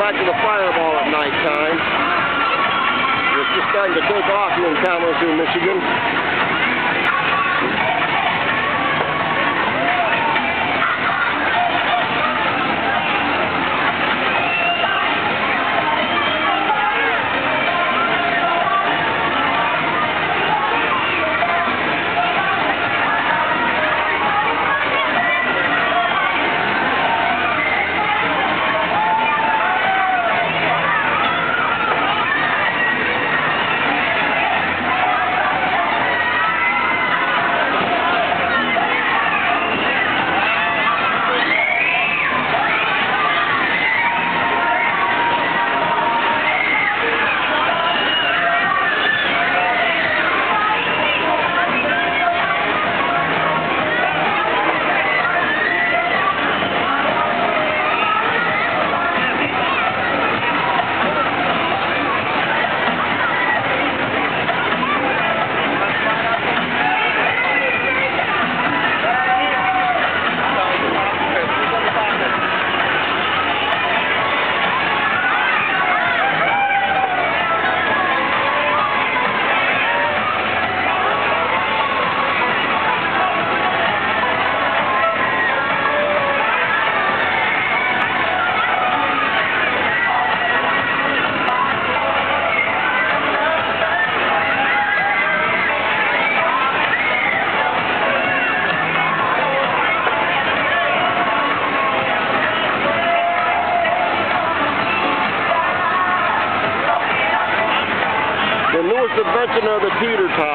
back to the fireball at nighttime. It's just starting to take off here in Kalamazoo, Michigan. The newest invention of the teeter-totter.